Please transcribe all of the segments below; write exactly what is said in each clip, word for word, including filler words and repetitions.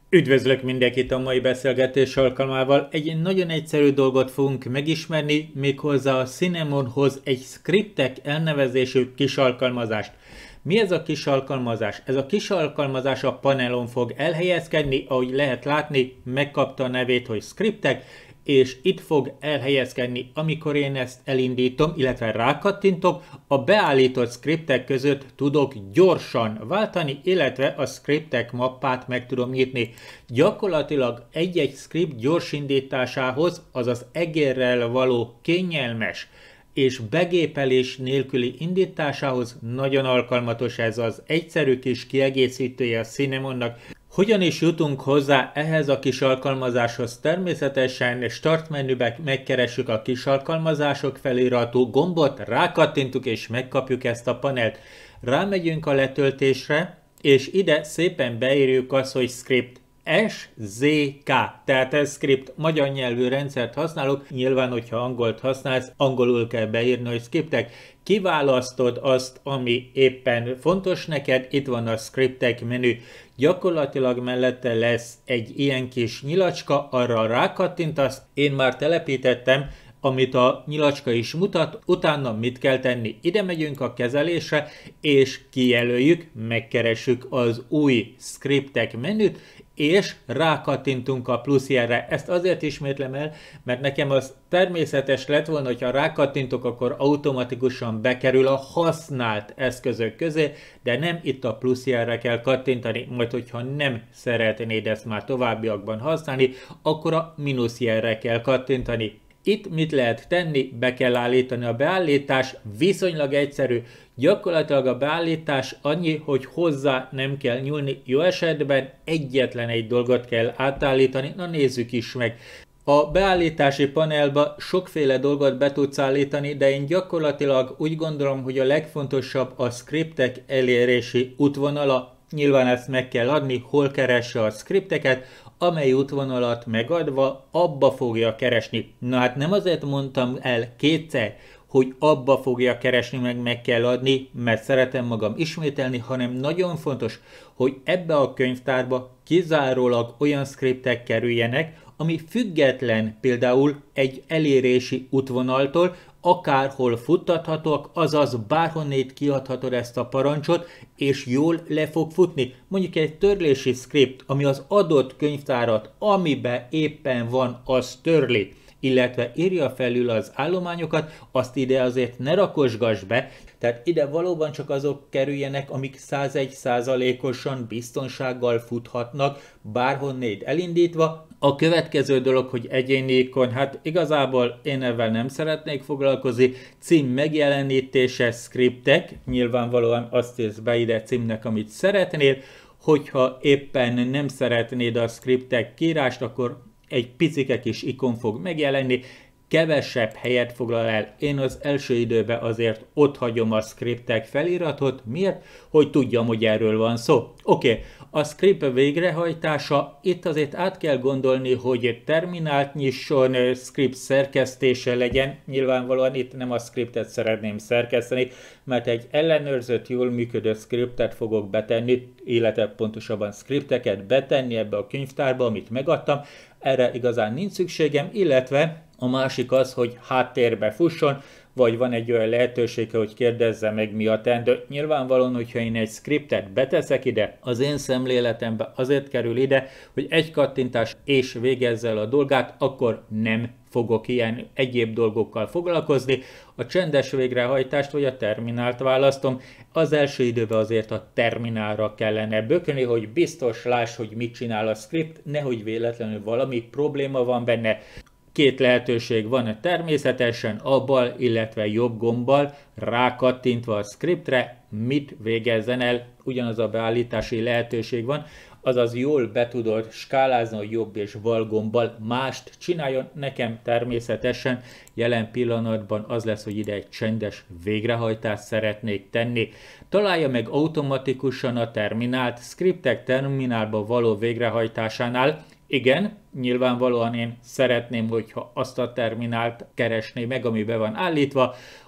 Üdvözlök mindenkit a mai beszélgetés alkalmával. Egy nagyon egyszerű dolgot fogunk megismerni, méghozzá a Cinemonhoz egy Scriptek elnevezésű kis alkalmazást. Mi ez a kis alkalmazás? Ez a kis alkalmazás a panelon fog elhelyezkedni, ahogy lehet látni, megkapta a nevét, hogy Scriptek, és itt fog elhelyezkedni, amikor én ezt elindítom, illetve rákattintok, a beállított scriptek között tudok gyorsan váltani, illetve a scriptek mappát meg tudom nyitni. Gyakorlatilag egy-egy script gyors indításához, azaz egérrel való kényelmes és begépelés nélküli indításához nagyon alkalmatos ez az egyszerű kis kiegészítője a Cinemonnak. Hogyan is jutunk hozzá ehhez a kis alkalmazáshoz? Természetesen start menüben megkeressük a kis alkalmazások feliratú gombot, rákattintunk és megkapjuk ezt a panelt. Rámegyünk a letöltésre, és ide szépen beírjuk azt, hogy script. es zé ká, tehát ez script, magyar nyelvű rendszert használok, nyilván, hogyha angolt használsz, angolul kell beírni, hogy scriptek. Kiválasztod azt, ami éppen fontos neked, itt van a scriptek menü, gyakorlatilag mellette lesz egy ilyen kis nyilacska, arra rákattintasz, én már telepítettem, amit a nyilacska is mutat, utána mit kell tenni? Ide megyünk a kezelésre, és kijelöljük, megkeressük az új scriptek menüt, és rákattintunk a plusz jelre. Ezt azért ismétlem el, mert nekem az természetes lett volna, hogyha rákattintok, akkor automatikusan bekerül a használt eszközök közé, de nem, itt a plusz jelre kell kattintani, majd hogyha nem szeretnéd ezt már továbbiakban használni, akkor a mínusz jelre kell kattintani. Itt mit lehet tenni? Be kell állítani a beállítás, viszonylag egyszerű. Gyakorlatilag a beállítás annyi, hogy hozzá nem kell nyúlni, jó esetben egyetlen egy dolgot kell átállítani, na nézzük is meg. A beállítási panelba sokféle dolgot be tudsz állítani, de én gyakorlatilag úgy gondolom, hogy a legfontosabb a scriptek elérési útvonala. Nyilván ezt meg kell adni, hol keresse a scripteket, amely útvonalat megadva abba fogja keresni. Na hát nem azért mondtam el kétszer, hogy abba fogja keresni, meg meg kell adni, mert szeretem magam ismételni, hanem nagyon fontos, hogy ebbe a könyvtárba kizárólag olyan scriptek kerüljenek, ami független például egy elérési útvonaltól, akárhol futtathatóak, azaz bárhonnét kiadhatod ezt a parancsot, és jól le fog futni. Mondjuk egy törlési script, ami az adott könyvtárat, amiben éppen van, az törli, illetve írja felül az állományokat, azt ide azért ne rakosgass be, tehát ide valóban csak azok kerüljenek, amik százegy százalékosan biztonsággal futhatnak, bárhonnét elindítva. A következő dolog, hogy egyéni ikon, hát igazából én ezzel nem szeretnék foglalkozni, cím megjelenítése, scriptek, nyilvánvalóan azt írsz be ide címnek, amit szeretnél, hogyha éppen nem szeretnéd a scriptek kiírást, akkor egy picike kis ikon fog megjelenni, kevesebb helyet foglal el. Én az első időben azért ott hagyom a scriptek feliratot. Miért? Hogy tudjam, hogy erről van szó. Oké, okay. A script végrehajtása, itt azért át kell gondolni, hogy terminált nyisson, script szerkesztése legyen. Nyilvánvalóan itt nem a scriptet szeretném szerkeszteni, mert egy ellenőrzött, jól működő scriptet fogok betenni, illetve pontosabban scripteket betenni ebbe a könyvtárba, amit megadtam. Erre igazán nincs szükségem, illetve a másik az, hogy háttérbe fusson, vagy van egy olyan lehetősége, hogy kérdezze meg, mi a teendő. Nyilvánvalóan, hogyha én egy scriptet beteszek ide, az én szemléletembe azért kerül ide, hogy egy kattintás és végezze el a dolgát, akkor nem fogok ilyen egyéb dolgokkal foglalkozni. A csendes végrehajtást vagy a terminált választom. Az első időben azért a terminálra kellene bökni, hogy biztos láss, hogy mit csinál a script, nehogy véletlenül valami probléma van benne. Két lehetőség van természetesen, a bal, illetve jobb gombbal rákattintva a scriptre, mit végezzen el, ugyanaz a beállítási lehetőség van, azaz jól be tudod skálázni, hogy jobb és bal gombbal mást csináljon. Nekem természetesen jelen pillanatban az lesz, hogy ide egy csendes végrehajtást szeretnék tenni. Találja meg automatikusan a terminált, scriptek terminálba való végrehajtásánál. Igen, nyilvánvalóan én szeretném, hogyha azt a terminált keresné meg, ami be van állítva.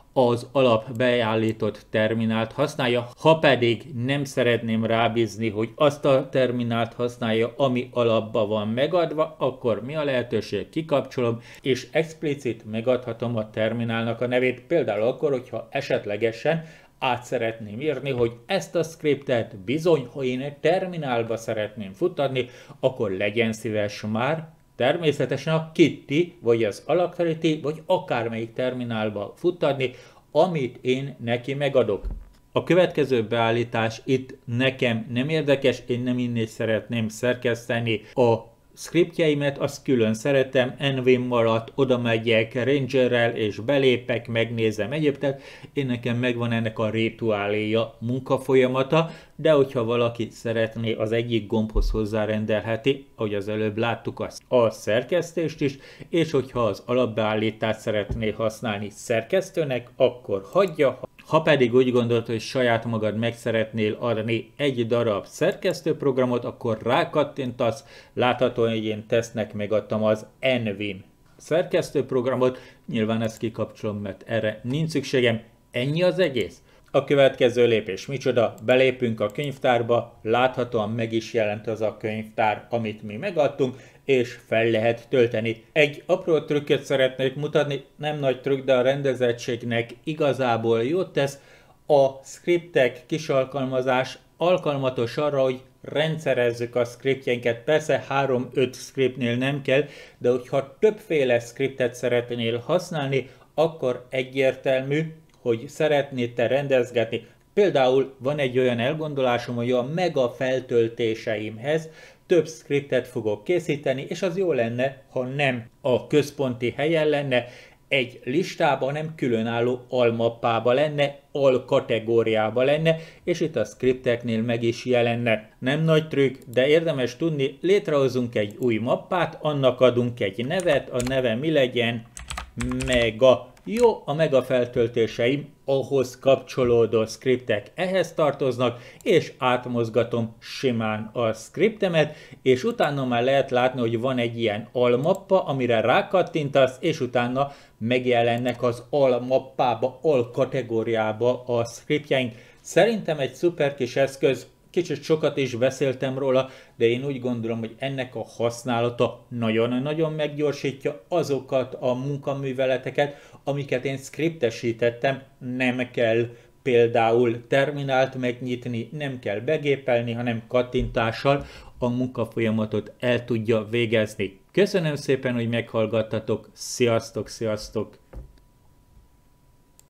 az alap beállított terminált használja, ha pedig nem szeretném rábízni, hogy azt a terminált használja, ami alapba van megadva, akkor mi a lehetőség? Kikapcsolom, és explicit megadhatom a terminálnak a nevét, például akkor, hogyha esetlegesen át szeretném írni, hogy ezt a scriptet bizony, ha én egy terminálba szeretném futtatni, akkor legyen szíves már természetesen a Kitty, vagy az Alacrity, vagy akármelyik terminálba futtatni, amit én neki megadok. A következő beállítás itt nekem nem érdekes, én nem innét szeretném szerkeszteni a scriptjeimet, azt külön szeretem, Nvim alatt oda megyek Rangerrel és belépek, megnézem egyéb, tehát én nekem megvan ennek a rituáléja, munkafolyamata, de hogyha valaki szeretné, az egyik gombhoz hozzárendelheti, ahogy az előbb láttuk azt, a szerkesztést is, és hogyha az alapbeállítást szeretné használni szerkesztőnek, akkor hagyja. Ha pedig úgy gondolod, hogy saját magad meg szeretnél adni egy darab szerkesztőprogramot, akkor rákattintasz, láthatóan, hogy én tesznek megadtam az Nvim szerkesztőprogramot, nyilván ezt kikapcsolom, mert erre nincs szükségem, ennyi az egész. A következő lépés micsoda? Belépünk a könyvtárba, láthatóan meg is jelent az a könyvtár, amit mi megadtunk, és fel lehet tölteni. Egy apró trükköt szeretnék mutatni, nem nagy trükk, de a rendezettségnek igazából jót tesz. A scriptek kisalkalmazás alkalmatos arra, hogy rendszerezzük a scriptjeinket. Persze három-öt scriptnél nem kell, de hogyha többféle scriptet szeretnél használni, akkor egyértelmű, hogy szeretnéd te rendezgetni. Például van egy olyan elgondolásom, hogy a mega feltöltéseimhez több scriptet fogok készíteni, és az jó lenne, ha nem a központi helyen lenne, egy listában, nem különálló almappában lenne, alkategóriában lenne, és itt a scripteknél meg is jelenne. Nem nagy trükk, de érdemes tudni, létrehozunk egy új mappát, annak adunk egy nevet, a neve mi legyen? Mega. Jó, a mega feltöltéseim, ahhoz kapcsolódó scriptek ehhez tartoznak, és átmozgatom simán a scriptemet, és utána már lehet látni, hogy van egy ilyen almappa, amire rákattintasz, és utána megjelennek az almappába, alkategóriába a scriptjeink. Szerintem egy szuper kis eszköz, kicsit sokat is beszéltem róla, de én úgy gondolom, hogy ennek a használata nagyon-nagyon meggyorsítja azokat a munkaműveleteket, amiket én scriptesítettem, nem kell például terminált megnyitni, nem kell begépelni, hanem kattintással a munkafolyamatot el tudja végezni. Köszönöm szépen, hogy meghallgattatok, sziasztok, sziasztok!